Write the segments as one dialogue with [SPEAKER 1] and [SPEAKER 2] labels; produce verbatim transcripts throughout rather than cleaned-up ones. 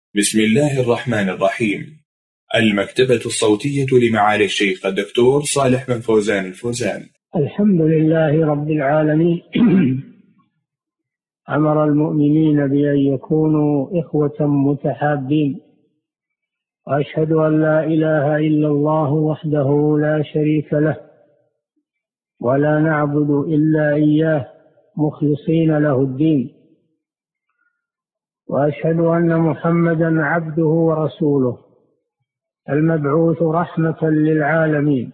[SPEAKER 1] بسم الله الرحمن الرحيم. المكتبة الصوتية لمعالي الشيخ الدكتور صالح بن فوزان الفوزان.
[SPEAKER 2] الحمد لله رب العالمين. أمر المؤمنين بأن يكونوا إخوة متحابين، وأشهد أن لا إله إلا الله وحده لا شريك له، ولا نعبد إلا إياه مخلصين له الدين، وأشهد أن محمدا عبده ورسوله المبعوث رحمة للعالمين،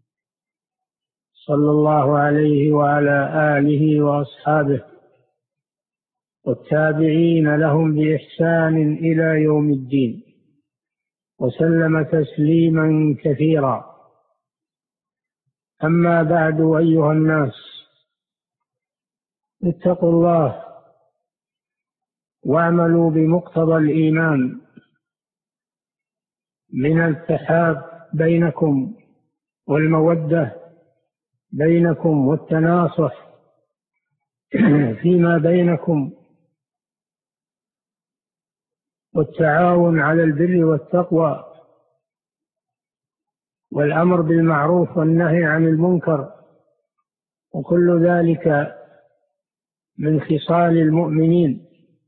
[SPEAKER 2] صلى الله عليه وعلى آله وأصحابه والتابعين لهم بإحسان إلى يوم الدين، وسلم تسليما كثيرا. أما بعد، أيها الناس، اتقوا الله واعملوا بمقتضى الإيمان من التحاب بينكم والمودة بينكم والتناصح فيما بينكم، والتعاون على البر والتقوى، والأمر بالمعروف والنهي عن المنكر، وكل ذلك من خصال المؤمنين.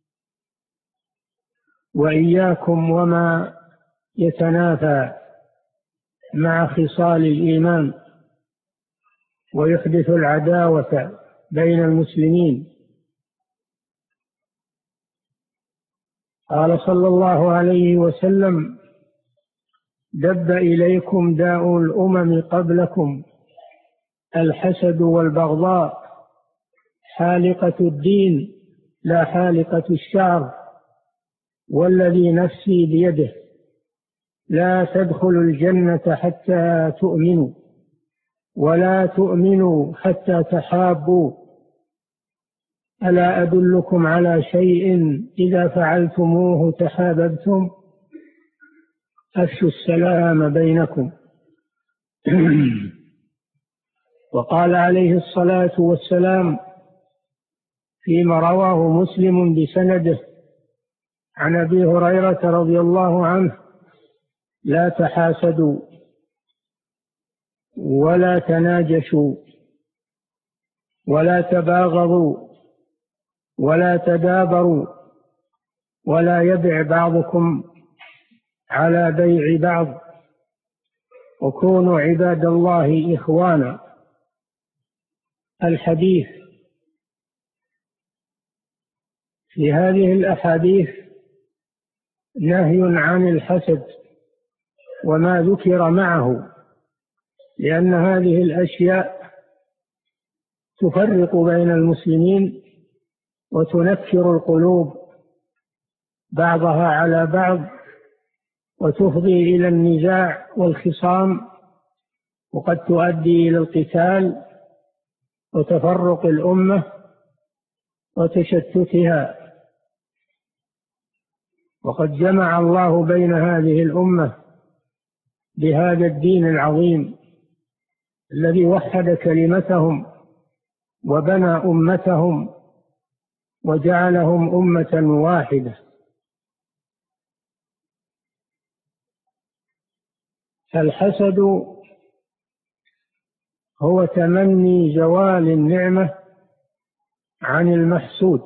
[SPEAKER 2] وإياكم وما يتنافى مع خصال الإيمان ويحدث العداوة بين المسلمين. قال صلى الله عليه وسلم: دب إليكم داء الأمم قبلكم، الحسد والبغضاء، حالقة الدين لا حالقة الشعر، والذي نفسي بيده لا تدخلوا الجنة حتى تؤمنوا، ولا تؤمنوا حتى تحابوا، ألا أدلكم على شيء إذا فعلتموه تحاببتم؟ أفشوا السلام بينكم. وقال عليه الصلاة والسلام فيما رواه مسلم بسنده عن أبي هريرة رضي الله عنه: لا تحاسدوا ولا تناجشوا ولا تباغضوا ولا تدابروا، ولا يبع بعضكم على بيع بعض، وكونوا عباد الله إخوانا. الحديث. في هذه الأحاديث نهي عن الحسد وما ذكر معه، لأن هذه الأشياء تفرق بين المسلمين وتنكر القلوب بعضها على بعض، وتفضي إلى النزاع والخصام، وقد تؤدي إلى القتال وتفرق الأمة وتشتتها. وقد جمع الله بين هذه الأمة بهذا الدين العظيم الذي وحد كلمتهم وبنى أمتهم وجعلهم أمة واحدة. فالحسد هو تمني زوال النعمة عن المحسود،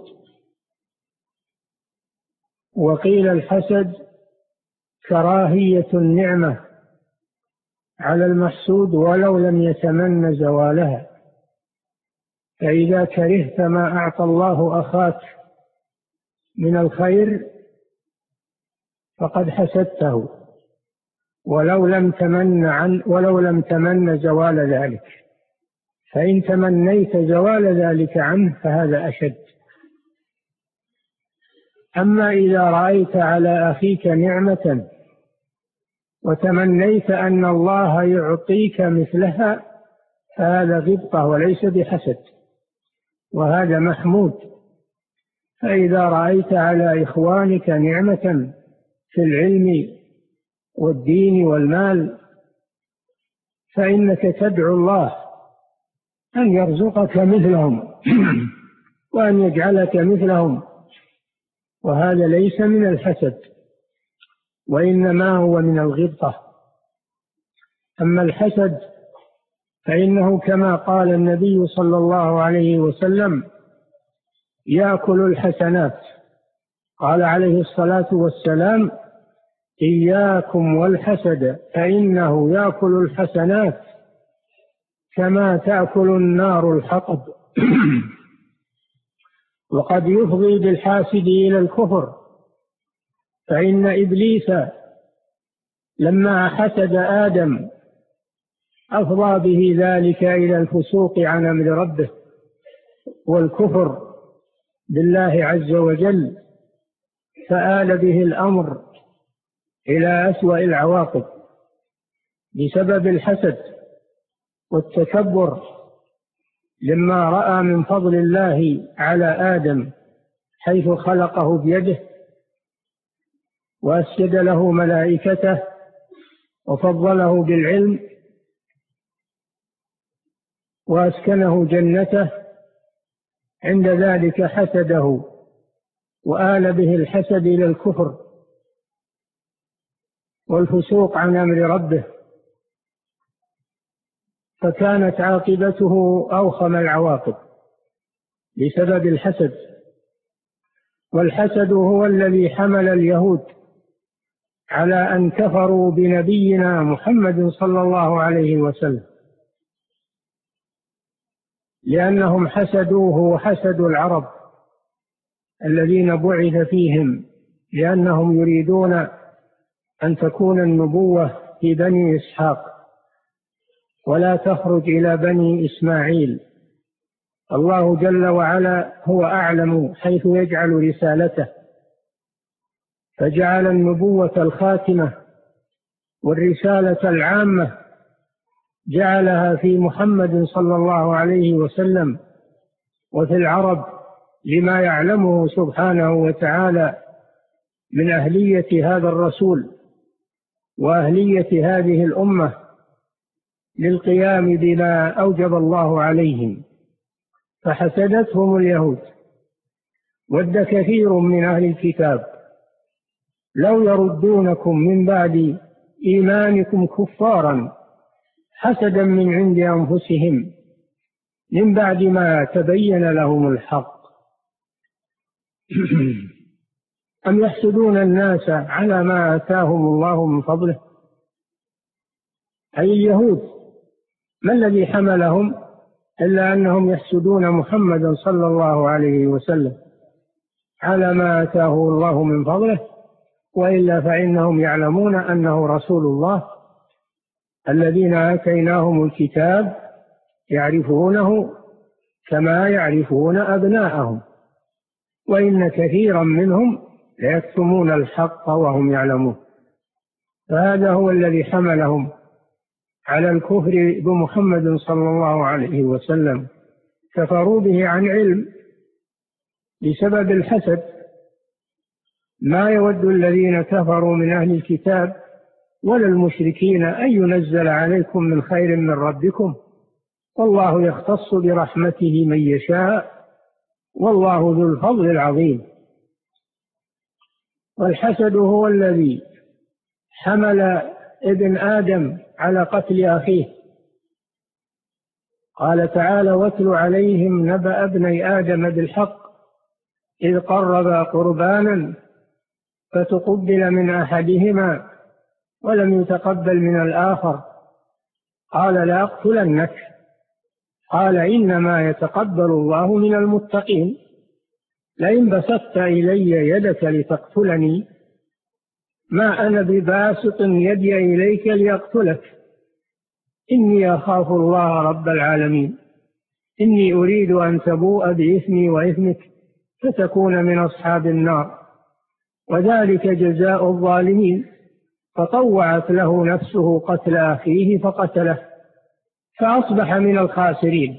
[SPEAKER 2] وقيل الحسد كراهية النعمة على المحسود ولو لم يتمنى زوالها. فإذا كرهت ما أعطى الله أخاك من الخير فقد حسدته ولو لم تمن عن ولو لم تمن زوال ذلك، فإن تمنيت زوال ذلك عنه فهذا أشد. أما إذا رأيت على أخيك نعمة وتمنيت أن الله يعطيك مثلها فهذا غبطة وليس بحسد، وهذا محمود. فإذا رأيت على إخوانك نعمة في العلم والدين والمال فإنك تدعو الله أن يرزقك مثلهم وأن يجعلك مثلهم، وهذا ليس من الحسد، وإنما هو من الغبطة. أما الحسد فإنه كما قال النبي صلى الله عليه وسلم يأكل الحسنات. قال عليه الصلاة والسلام إياكم والحسد فإنه يأكل الحسنات كما تأكل النار الحطب. وقد يفضي بالحاسد إلى الكفر، فإن إبليس لما حسد آدم أفضى به ذلك إلى الفسوق عن أمر ربه والكفر بالله عز وجل، فآل به الأمر إلى أسوأ العواقب بسبب الحسد والتكبر لما رأى من فضل الله على آدم حيث خلقه بيده وأسجد له ملائكته وفضله بالعلم وأسكنه جنته. عند ذلك حسده وآل به الحسد إلى الكفر والفسوق عن أمر ربه، فكانت عاقبته أوخم العواقب بسبب الحسد. والحسد هو الذي حمل اليهود على أن كفروا بنبينا محمد صلى الله عليه وسلم، لأنهم حسدوه وحسدوا العرب الذين بعث فيهم، لأنهم يريدون أن تكون النبوة في بني إسحاق ولا تخرج إلى بني إسماعيل. الله جل وعلا هو أعلم حيث يجعل رسالته، فجعل النبوة الخاتمة والرسالة العامة جعلها في محمد صلى الله عليه وسلم وفي العرب، لما يعلمه سبحانه وتعالى من أهلية هذا الرسول وأهلية هذه الأمة للقيام بما أوجب الله عليهم. فحسدتهم اليهود. ود كثير من أهل الكتاب لو يردونكم من بعد إيمانكم كفارا حسدا من عند أنفسهم من بعد ما تبين لهم الحق. أم يحسدون الناس على ما آتاهم الله من فضله؟ أي اليهود، ما الذي حملهم إلا أنهم يحسدون محمدا صلى الله عليه وسلم على ما آتاه الله من فضله، وإلا فإنهم يعلمون أنه رسول الله. الذين آتيناهم الكتاب يعرفونه كما يعرفون أبناءهم، وإن كثيرا منهم ليكتمون الحق وهم يعلمون. فهذا هو الذي حملهم على الكفر بمحمد صلى الله عليه وسلم، كفروا به عن علم بسبب الحسد. ما يود الذين كفروا من أهل الكتاب ولا المشركين أن ينزل عليكم من خير من ربكم، والله يختص برحمته من يشاء، والله ذو الفضل العظيم. والحسد هو الذي حمل ابن آدم على قتل أخيه. قال تعالى: واتل عليهم نبأ ابني آدم بالحق إذ قربا قربانا فتقبل من أحدهما ولم يتقبل من الآخر قال لأقتلنك قال إنما يتقبل الله من المتقين لئن بسطت إلي يدك لتقتلني ما أنا بباسط يدي إليك لأقتلك إني أخاف الله رب العالمين إني أريد أن تبوء بإثمي وإثمك فتكون من أصحاب النار وذلك جزاء الظالمين. فطوعت له نفسه قتل أخيه فقتله فأصبح من الخاسرين.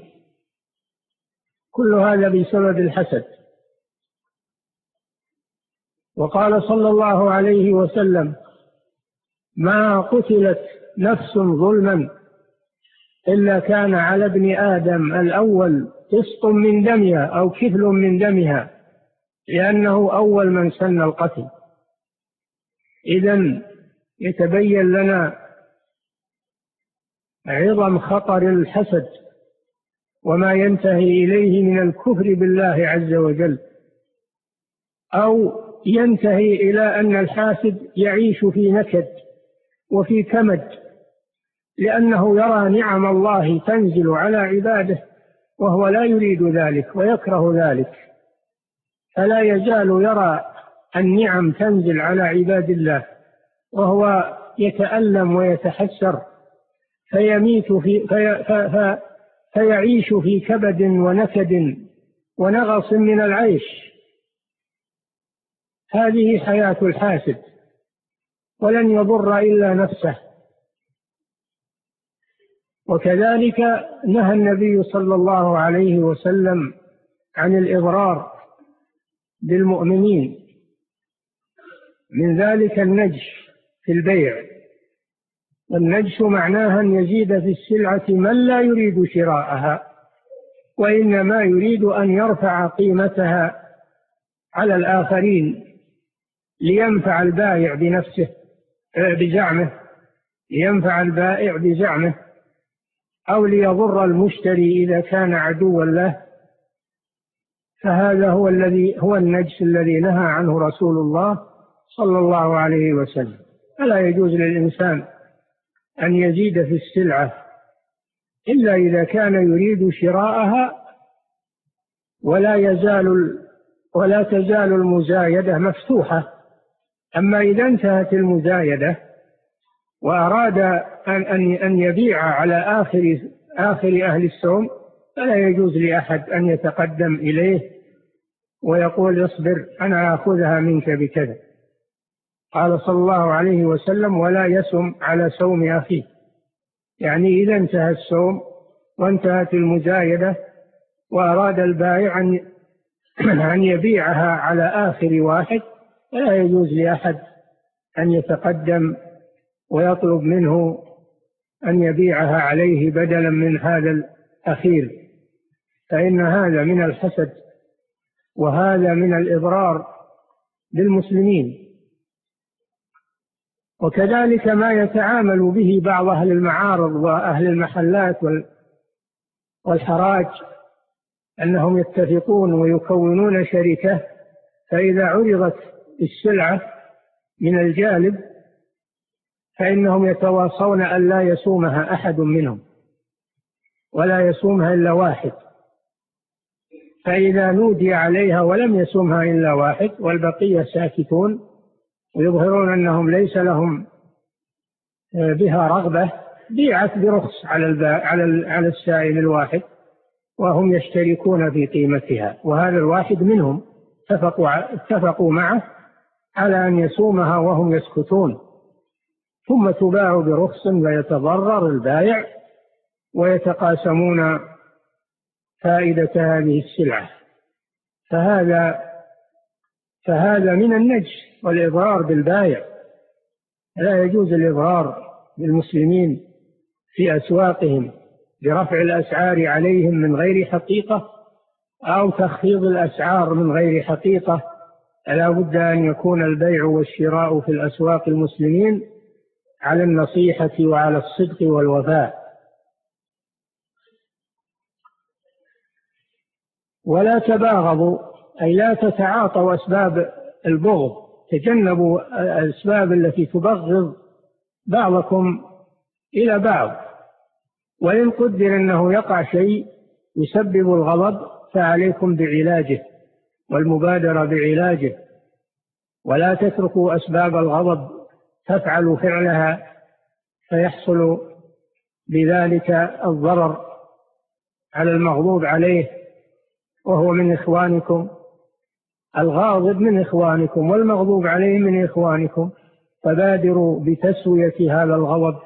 [SPEAKER 2] كل هذا بسبب الحسد. وقال صلى الله عليه وسلم: ما قتلت نفس ظلما إلا كان على ابن آدم الأول قسط من دمها أو كفل من دمها، لأنه أول من سن القتل. إذن يتبين لنا عظم خطر الحسد وما ينتهي إليه من الكفر بالله عز وجل، أو ينتهي إلى أن الحاسد يعيش في نكد وفي كمد، لأنه يرى نعم الله تنزل على عباده وهو لا يريد ذلك ويكره ذلك، فلا يزال يرى النعم تنزل على عباد الله وهو يتألم ويتحسر، فيميت في في في فيعيش في كبد ونكد ونغص من العيش. هذه حياة الحاسد، ولن يضر إلا نفسه. وكذلك نهى النبي صلى الله عليه وسلم عن الإضرار بالمؤمنين، من ذلك النجش في البيع، والنجش معناها أن يزيد في السلعة من لا يريد شراءها، وإنما يريد أن يرفع قيمتها على الآخرين لينفع البائع بنفسه بزعمه لينفع البائع بزعمه أو ليضر المشتري إذا كان عدوا له. فهذا هو الذي هو النجس الذي نهى عنه رسول الله صلى الله عليه وسلم. فلا يجوز للإنسان أن يزيد في السلعة إلا إذا كان يريد شراءها، ولا يزال ولا تزال المزايدة مفتوحة. أما إذا انتهت المزايدة وأراد أن أن يبيع على آخر آخر أهل السوم، فلا يجوز لأحد أن يتقدم إليه ويقول اصبر أنا آخذها منك بكذا. قال صلى الله عليه وسلم ولا يسم على سوم أخيه، يعني إذا انتهى السوم وانتهت المزايدة وأراد البائع أن يبيعها على آخر واحد، فلا يجوز لأحد أن يتقدم ويطلب منه أن يبيعها عليه بدلا من هذا الأخير، فإن هذا من الحسد وهذا من الإضرار بالمسلمين. وكذلك ما يتعامل به بعض أهل المعارض وأهل المحلات والحراج، أنهم يتفقون ويكونون شركة، فإذا عرضت السلعة من الجالب فإنهم يتواصون أن لا يسومها أحد منهم ولا يسومها إلا واحد، فإذا نودي عليها ولم يسومها إلا واحد والبقية ساكتون ويظهرون أنهم ليس لهم بها رغبة، بيعت برخص على على السائل الواحد وهم يشتركون في قيمتها، وهذا الواحد منهم اتفقوا اتفقوا معه على أن يسومها وهم يسكتون، ثم تباع برخص ويتضرر البائع ويتقاسمون فائدة هذه السلعة. فهذا فهذا من النجش والإضرار بالبائع. لا يجوز الإضرار بالمسلمين في أسواقهم برفع الأسعار عليهم من غير حقيقة أو تخفيض الأسعار من غير حقيقة. لا بد أن يكون البيع والشراء في الأسواق المسلمين على النصيحة وعلى الصدق والوفاء. ولا تباغضوا، أي لا تتعاطوا أسباب البغض، تجنبوا الأسباب التي تبغض بعضكم إلى بعض. وإن قدر أنه يقع شيء يسبب الغضب فعليكم بعلاجه والمبادرة بعلاجه، ولا تتركوا أسباب الغضب تفعلوا فعلها فيحصل بذلك الضرر على المغضوب عليه وهو من إخوانكم. الغاضب من إخوانكم والمغضوب عليه من إخوانكم، فبادروا بتسوية هذا الغضب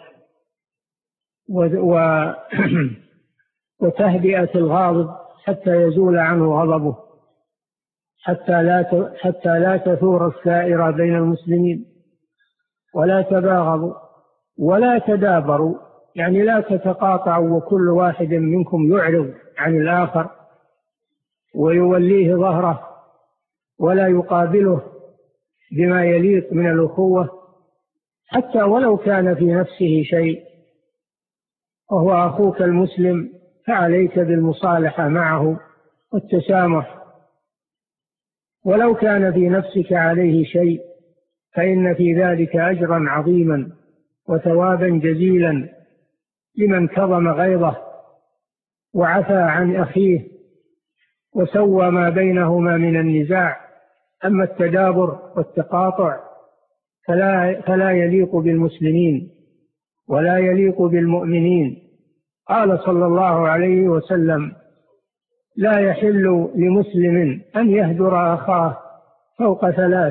[SPEAKER 2] وتهدئة الغاضب حتى يزول عنه غضبه، حتى لا حتى لا تثور الثائرة بين المسلمين. ولا تباغضوا ولا تدابروا، يعني لا تتقاطعوا وكل واحد منكم يعرض عن الآخر ويوليه ظهره ولا يقابله بما يليق من الأخوة، حتى ولو كان في نفسه شيء وهو أخوك المسلم فعليك بالمصالحة معه والتسامح. ولو كان في نفسك عليه شيء فإن في ذلك أجرا عظيما وثوابا جزيلا لمن كظم غيظه وعفى عن أخيه وسوى ما بينهما من النزاع. أما التدابر والتقاطع فلا, فلا يليق بالمسلمين ولا يليق بالمؤمنين. قال صلى الله عليه وسلم: لا يحل لمسلم أن يهجر أخاه فوق ثلاث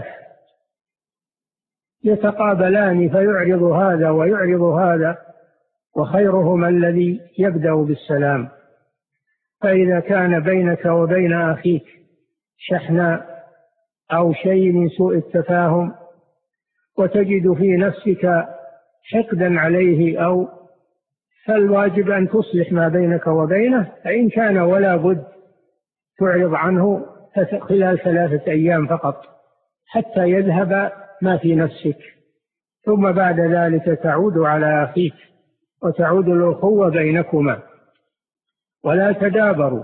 [SPEAKER 2] يتقابلان فيعرض هذا ويعرض هذا وخيرهما الذي يبدأ بالسلام. فإذا كان بينك وبين أخيك شحناء أو شيء من سوء التفاهم وتجد في نفسك حقدا عليه أو فالواجب أن تصلح ما بينك وبينه. فإن كان ولا بد تعرض عنه خلال ثلاثة أيام فقط حتى يذهب ما في نفسك، ثم بعد ذلك تعود على أخيك وتعود الأخوة بينكما. ولا تدابروا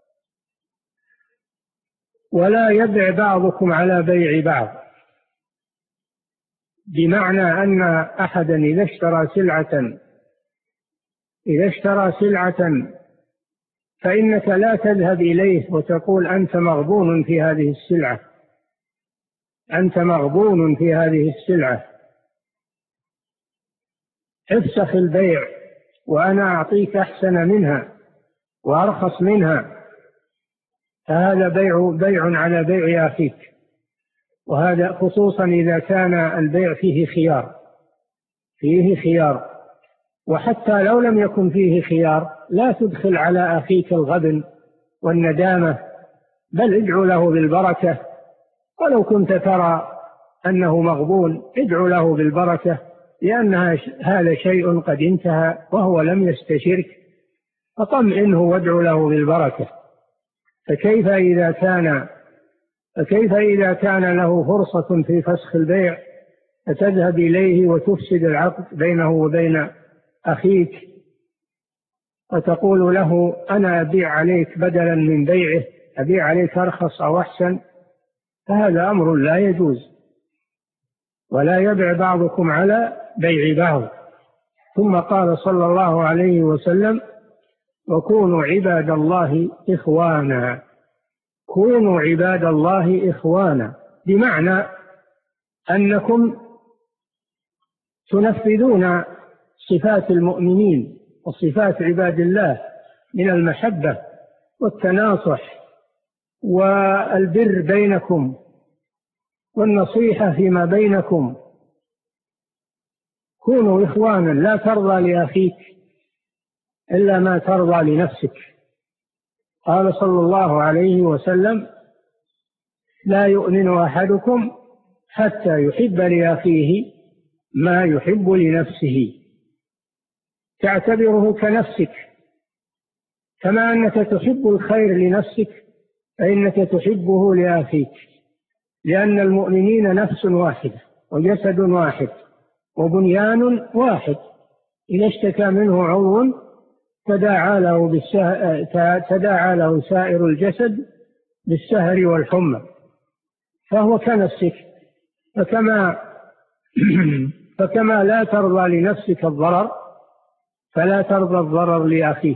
[SPEAKER 2] ولا يبع بعضكم على بيع بعض، بمعنى أن أحدا إذا اشترى سلعة إذا اشترى سلعة فإنك لا تذهب إليه وتقول أنت مغبون في هذه السلعة أنت مغبون في هذه السلعة افسخ البيع وأنا أعطيك أحسن منها وأرخص منها. فهذا بيع بيع على بيع أخيك، وهذا خصوصا إذا كان البيع فيه خيار فيه خيار وحتى لو لم يكن فيه خيار لا تدخل على أخيك الغبن والندامة، بل ادعو له بالبركة. ولو كنت ترى أنه مغبون ادعو له بالبركة، لأن هذا شيء قد انتهى وهو لم يستشرك، فطمئنه وادعو له بالبركة. فكيف إذا كان فكيف إذا كان له فرصة في فسخ البيع فتذهب إليه وتفسد العقد بينه وبين أخيك وتقول له أنا أبيع عليك بدلا من بيعه، أبيع عليك أرخص أو أحسن؟ فهذا أمر لا يجوز. ولا يبع بعضكم على بيع بعض. ثم قال صلى الله عليه وسلم: وكونوا عباد الله إخوانا. كونوا عباد الله إخوانا بمعنى أنكم تنفذون صفات المؤمنين وصفات عباد الله من المحبة والتناصح والبر بينكم والنصيحة فيما بينكم. كونوا إخوانا، لا ترضى لأخيك إلا ما ترضى لنفسك. قال صلى الله عليه وسلم: لا يؤمن أحدكم حتى يحب لأخيه ما يحب لنفسه. تعتبره كنفسك، كما أنك تحب الخير لنفسك فإنك تحبه لأخيك، لأن المؤمنين نفس واحدة وجسد واحد وبنيان واحد، إذا اشتكى منه عضو تداعى له, بالسه... تداعى له سائر الجسد بالسهر والحمى، فهو كنفسك. فكما فكما لا ترضى لنفسك الضرر فلا ترضى الضرر لأخيك،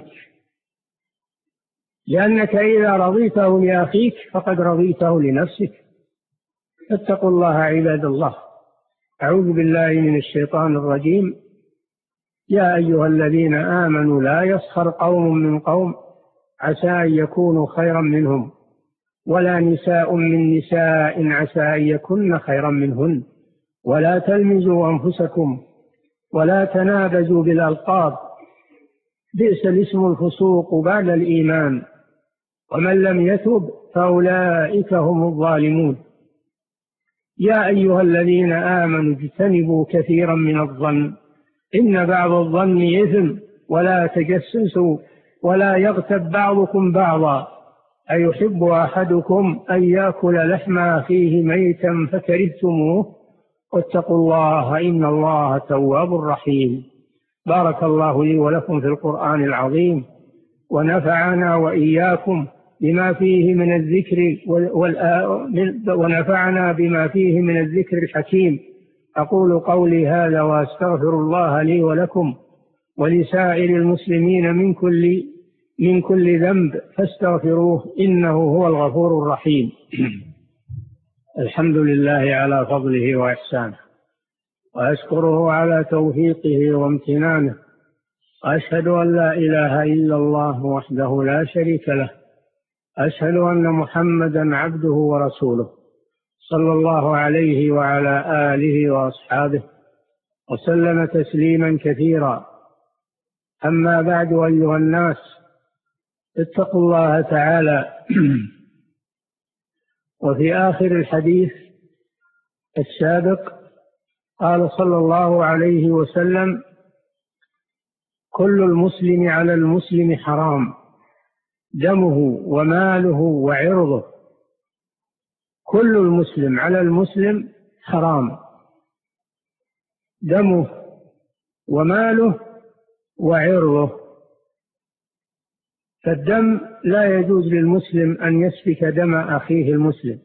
[SPEAKER 2] لأنك إذا رضيته لأخيك فقد رضيته لنفسك. فاتقوا الله عباد الله. أعوذ بالله من الشيطان الرجيم. يا أيها الذين آمنوا لا يسخر قوم من قوم عسى أن يكونوا خيرا منهم ولا نساء من نساء عسى أن يكن خيرا منهن ولا تلمزوا أنفسكم ولا تنابزوا بالألقاب بئس الاسم الفسوق بعد الإيمان ومن لم يتب فأولئك هم الظالمون. يا أيها الذين آمنوا اجتنبوا كثيرا من الظن إن بعض الظن إثم ولا تجسسوا ولا يغتب بعضكم بعضا أيحب أحدكم أن يأكل لحم أخيه ميتا فكرهتموه واتقوا الله إن الله تواب رحيم. بارك الله لي ولكم في القرآن العظيم، ونفعنا وإياكم بما فيه من الذكر ونفعنا بما فيه من الذكر الحكيم. أقول قولي هذا وأستغفر الله لي ولكم ولسائر المسلمين من كل من كل ذنب فاستغفروه إنه هو الغفور الرحيم. الحمد لله على فضله وإحسانه، وأشكره على توفيقه وامتنانه، أشهد أن لا إله إلا الله وحده لا شريك له، أشهد أن محمدا عبده ورسوله صلى الله عليه وعلى آله وأصحابه وسلم تسليما كثيرا. أما بعد، أيها الناس، اتقوا الله تعالى. وفي آخر الحديث السابق قال صلى الله عليه وسلم: كل المسلم على المسلم حرام، دمه وماله وعرضه. كل المسلم على المسلم حرام، دمه وماله وعرضه. فالدم لا يجوز للمسلم أن يسفك دم أخيه المسلم،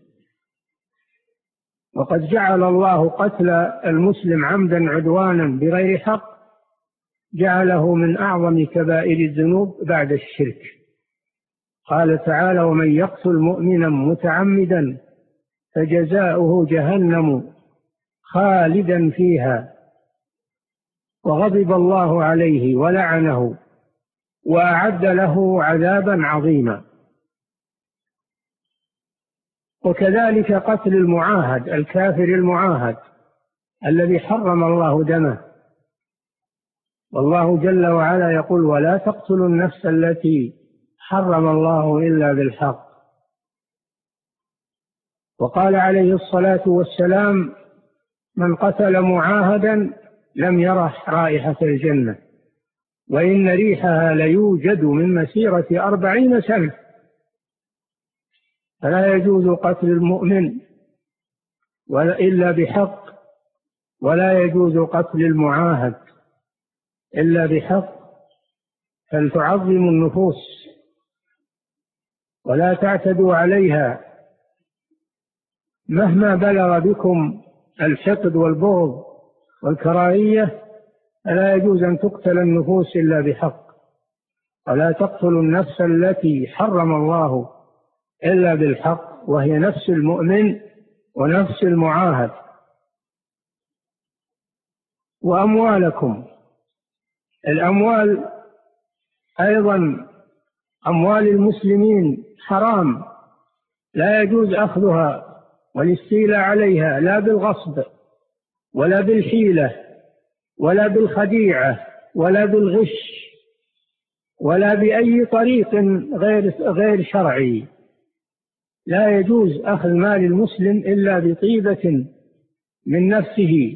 [SPEAKER 2] وقد جعل الله قتل المسلم عمدا عدوانا بغير حق، جعله من أعظم كبائر الذنوب بعد الشرك. قال تعالى: ومن يقتل مؤمنا متعمدا فجزاؤه جهنم خالدا فيها وغضب الله عليه ولعنه وأعد له عذابا عظيما. وكذلك قتل المعاهد، الكافر المعاهد الذي حرم الله دمه. والله جل وعلا يقول: ولا تقتلوا النفس التي حرم الله إلا بالحق. وقال عليه الصلاة والسلام: من قتل معاهدا لم يرح رائحة الجنة، وإن ريحها ليوجد من مسيرة أربعين سنة. فلا يجوز قتل المؤمن إلا بحق، ولا يجوز قتل المعاهد إلا بحق. فلتعظموا النفوس ولا تعتدوا عليها، مهما بلغ بكم الحقد والبغض والكراهية، فلا يجوز أن تقتل النفوس إلا بحق. ولا تقتلوا النفس التي حرم الله إلا بالحق، وهي نفس المؤمن ونفس المعاهد. وأموالكم، الأموال أيضا أموال المسلمين حرام، لا يجوز أخذها والاستيلاء عليها، لا بالغصب ولا بالحيلة ولا بالخديعة ولا بالغش ولا بأي طريق غير غير شرعي. لا يجوز أخذ مال المسلم إلا بطيبة من نفسه،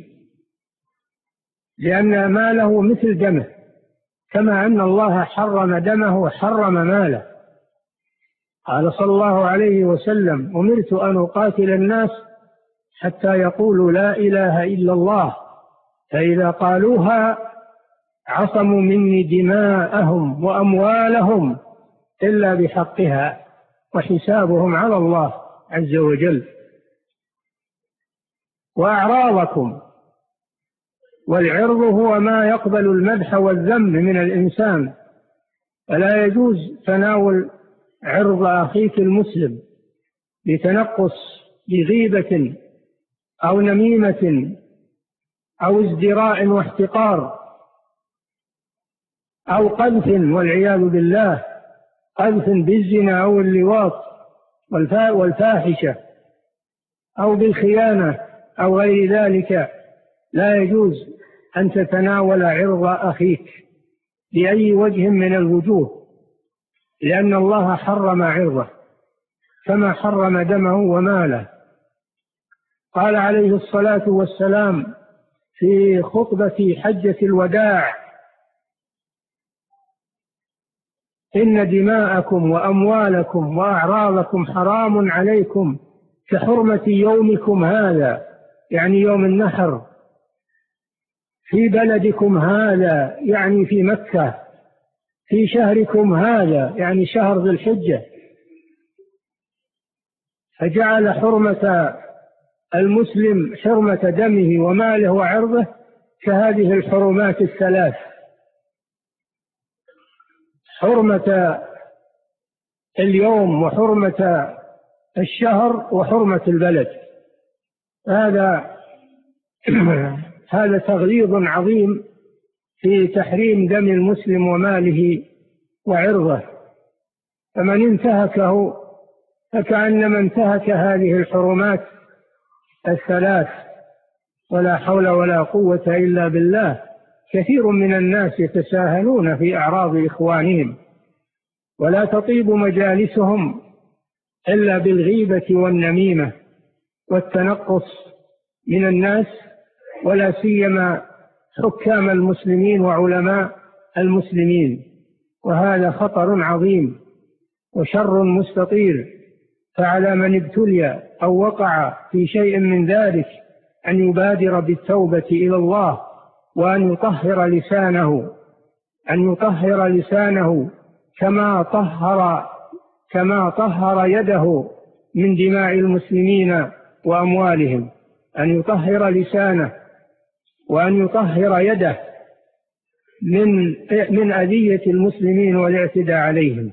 [SPEAKER 2] لأن ماله مثل دمه، كما أن الله حرم دمه وحرم ماله. قال صلى الله عليه وسلم: أمرت أن أقاتل الناس حتى يقولوا لا إله إلا الله، فإذا قالوها عصموا مني دماءهم وأموالهم إلا بحقها، وحسابهم على الله عز وجل. وأعراضكم، والعرض هو ما يقبل المدح والذم من الإنسان، فلا يجوز تناول عرض أخيك المسلم بتنقص، بغيبة أو نميمة أو ازدراء واحتقار أو قذف، والعياذ بالله، قذف بالزنا أو اللواط والفاحشة أو بالخيانة أو غير ذلك. لا يجوز أن تتناول عرض أخيك بأي وجه من الوجوه، لأن الله حرم عرضه كما حرم دمه وماله. قال عليه الصلاة والسلام في خطبة حجة الوداع: إن دماءكم وأموالكم وأعراضكم حرام عليكم كحرمة يومكم هذا. يعني يوم النحر، في بلدكم هذا يعني في مكة، في شهركم هذا يعني شهر ذي الحجة. فجعل حرمة المسلم حرمة دمه وماله وعرضه كهذه الحرمات الثلاث: حرمة اليوم وحرمة الشهر وحرمة البلد. هذا هذا تغليظ عظيم في تحريم دم المسلم وماله وعرضه، فمن انتهكه فكأنما انتهك هذه الحرمات الثلاث. ولا حول ولا قوة إلا بالله. كثير من الناس يتساهلون في أعراض إخوانهم، ولا تطيب مجالسهم إلا بالغيبة والنميمة والتنقص من الناس، ولا سيما حكام المسلمين وعلماء المسلمين. وهذا خطر عظيم وشر مستطير، فعلى من ابتلي أو وقع في شيء من ذلك أن يبادر بالتوبة إلى الله، وأن يطهر لسانه أن يطهر لسانه كما طهر كما طهر يده من دماء المسلمين وأموالهم، أن يطهر لسانه وأن يطهر يده من من أذية المسلمين والاعتداء عليهم.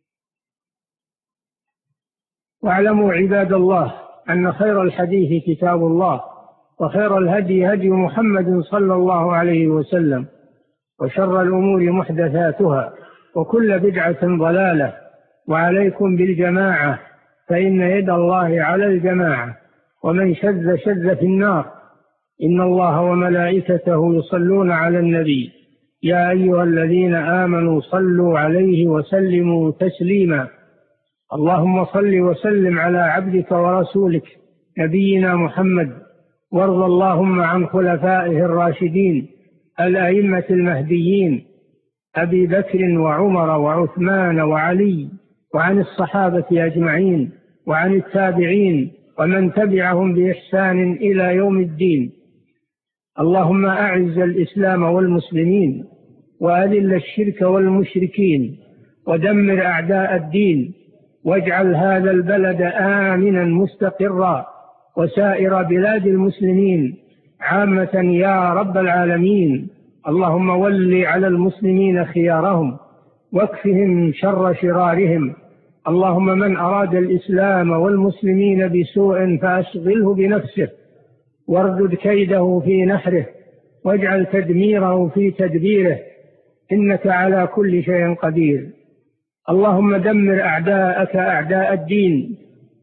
[SPEAKER 2] واعلموا عباد الله أن خير الحديث كتاب الله، وخير الهدي هدي محمد صلى الله عليه وسلم، وشر الأمور محدثاتها، وكل بدعة ضلالة. وعليكم بالجماعة، فإن يد الله على الجماعة، ومن شذ شذ في النار. إن الله وملائكته يصلون على النبي، يا أيها الذين آمنوا صلوا عليه وسلموا تسليما. اللهم صل وسلم على عبدك ورسولك نبينا محمد، وارض اللهم عن خلفائه الراشدين الأئمة المهديين أبي بكر وعمر وعثمان وعلي، وعن الصحابة أجمعين، وعن التابعين ومن تبعهم بإحسان إلى يوم الدين. اللهم أعز الإسلام والمسلمين، وأذل الشرك والمشركين، ودمر أعداء الدين، واجعل هذا البلد آمنا مستقرا، وسائر بلاد المسلمين عامة يا رب العالمين. اللهم ول على المسلمين خيارهم، واكفهم شر شرارهم. اللهم من أراد الإسلام والمسلمين بسوء فأشغله بنفسه، واردد كيده في نحره، واجعل تدميره في تدبيره، إنك على كل شيء قدير. اللهم دمر أعداءك أعداء الدين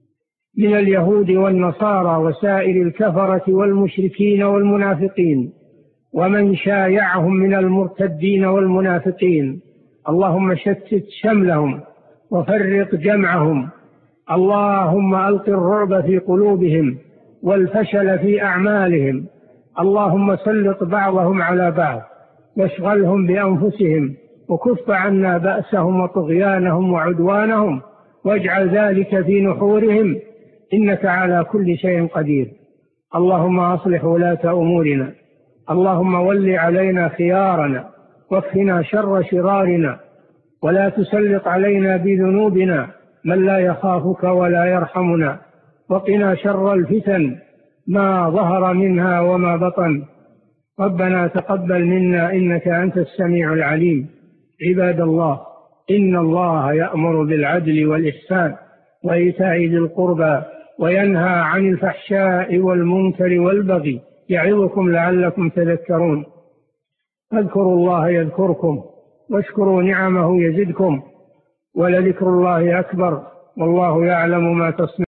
[SPEAKER 2] من اليهود والنصارى وسائر الكفرة والمشركين والمنافقين، ومن شايعهم من المرتدين والمنافقين. اللهم شتت شملهم وفرق جمعهم. اللهم ألق الرعب في قلوبهم والفشل في أعمالهم. اللهم سلط بعضهم على بعض واشغلهم بأنفسهم، وكف عنا بأسهم وطغيانهم وعدوانهم، واجعل ذلك في نحورهم، إنك على كل شيء قدير. اللهم أصلح ولاة أمورنا. اللهم ول علينا خيارنا، واكفنا شر شرارنا، ولا تسلط علينا بذنوبنا من لا يخافك ولا يرحمنا. وقنا شر الفتن ما ظهر منها وما بطن. ربنا تقبل منا إنك أنت السميع العليم. عباد الله، إن الله يأمر بالعدل والإحسان وإيتاء ذي القربى، وينهى عن الفحشاء والمنكر والبغي، يعظكم لعلكم تذكرون. اذكروا الله يذكركم، واشكروا نعمه يزدكم، ولذكر الله أكبر، والله يعلم ما تصنعون.